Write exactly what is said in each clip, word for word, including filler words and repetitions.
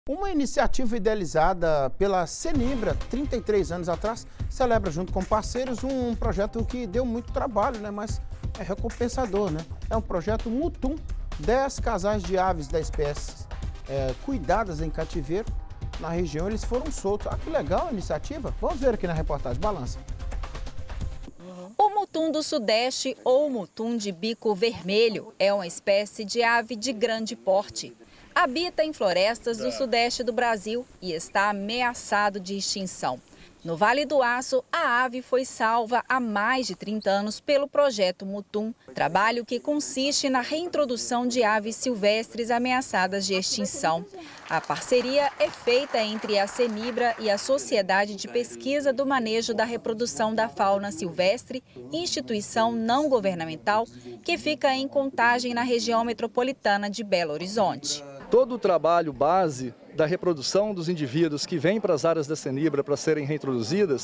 Uma iniciativa idealizada pela Senibra, trinta e três anos atrás, celebra junto com parceiros um projeto que deu muito trabalho, né? Mas é recompensador, né? É um projeto Mutum, dez casais de aves da espécie é, cuidadas em cativeiro na região, eles foram soltos. Ah, que legal a iniciativa! Vamos ver aqui na reportagem, balança. O mutum do Sudeste, ou mutum de bico vermelho, é uma espécie de ave de grande porte. Habita em florestas do sudeste do Brasil e está ameaçado de extinção. No Vale do Aço, a ave foi salva há mais de trinta anos pelo projeto Mutum, trabalho que consiste na reintrodução de aves silvestres ameaçadas de extinção. A parceria é feita entre a Senibra e a Sociedade de Pesquisa do Manejo da Reprodução da Fauna Silvestre, instituição não governamental que fica em Contagem, na região metropolitana de Belo Horizonte. Todo o trabalho base da reprodução dos indivíduos que vêm para as áreas da Senibra para serem reintroduzidas,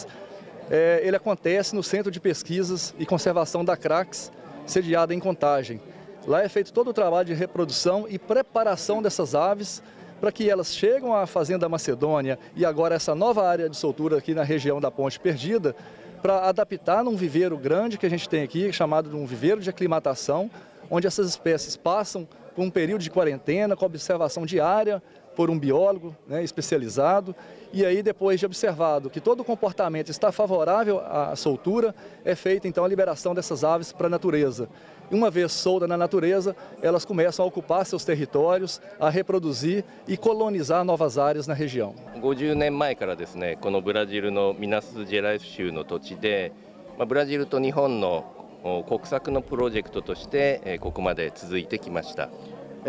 é, ele acontece no Centro de Pesquisas e Conservação da Crax, sediado em Contagem. Lá é feito todo o trabalho de reprodução e preparação dessas aves para que elas cheguem à Fazenda Macedônia e agora essa nova área de soltura aqui na região da Ponte Perdida, para adaptar num viveiro grande que a gente tem aqui, chamado de um viveiro de aclimatação, onde essas espécies passam por um período de quarentena, com observação diária por um biólogo, né, especializado, e aí depois de observado que todo o comportamento está favorável à soltura, é feita então a liberação dessas aves para a natureza. E uma vez soltas na natureza, elas começam a ocupar seus territórios, a reproduzir e colonizar novas áreas na região. ごじゅうねんまえからですね、このブラジルのミナスジェライス州の土地で、まあ、ブラジルと日本の国策のプロジェクトとしてここまで続いてきました。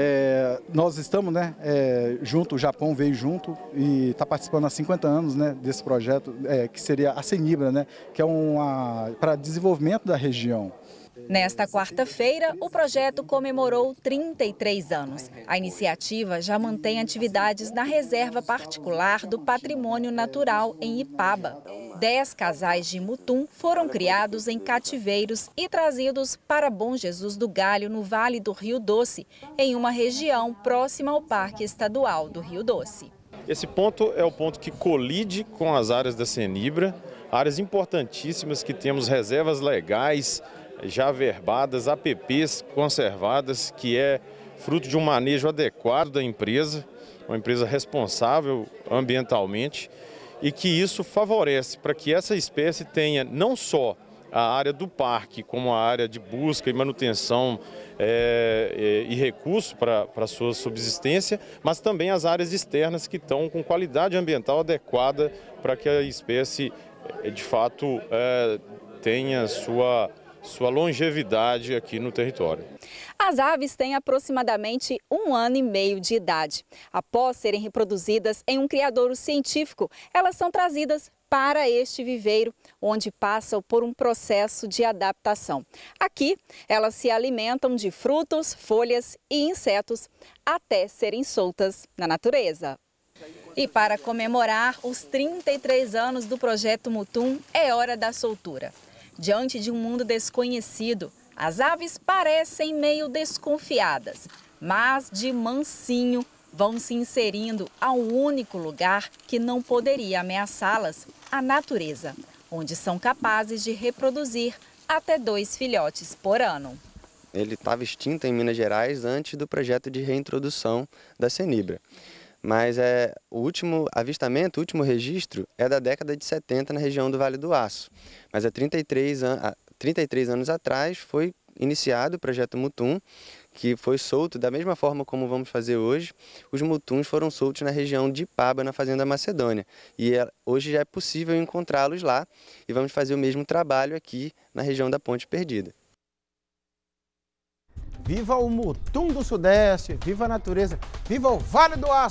É, nós estamos, né, é, junto, o Japão veio junto e está participando há cinquenta anos, né, desse projeto, é, que seria a Senibra, né, que é uma para desenvolvimento da região. Nesta quarta-feira, o projeto comemorou trinta e três anos. A iniciativa já mantém atividades na reserva particular do Patrimônio Natural em Ipaba. Dez casais de mutum foram criados em cativeiros e trazidos para Bom Jesus do Galho, no Vale do Rio Doce, em uma região próxima ao Parque Estadual do Rio Doce. Esse ponto é o ponto que colide com as áreas da Senibra, áreas importantíssimas que temos reservas legais, já verbadas, A P Ps conservadas, que é fruto de um manejo adequado da empresa, uma empresa responsável ambientalmente, e que isso favorece para que essa espécie tenha não só a área do parque, como a área de busca e manutenção é, e recurso para a sua subsistência, mas também as áreas externas que estão com qualidade ambiental adequada para que a espécie, de fato, é, tenha sua... sua longevidade aqui no território. As aves têm aproximadamente um ano e meio de idade. Após serem reproduzidas em um criadouro científico, elas são trazidas para este viveiro, onde passam por um processo de adaptação. Aqui, elas se alimentam de frutos, folhas e insetos até serem soltas na natureza. E para comemorar os trinta e três anos do projeto Mutum, é hora da soltura. Diante de um mundo desconhecido, as aves parecem meio desconfiadas, mas de mansinho vão se inserindo ao único lugar que não poderia ameaçá-las, a natureza, onde são capazes de reproduzir até dois filhotes por ano. Ele estava extinto em Minas Gerais antes do projeto de reintrodução da Senibra. Mas é, o último avistamento, o último registro é da década de setenta na região do Vale do Aço. Mas há trinta e três, an trinta e três anos atrás foi iniciado o projeto Mutum, que foi solto da mesma forma como vamos fazer hoje. Os mutuns foram soltos na região de Ipaba, na Fazenda Macedônia. E é, hoje já é possível encontrá-los lá e vamos fazer o mesmo trabalho aqui na região da Ponte Perdida. Viva o mutum do Sudeste, viva a natureza, viva o Vale do Aço!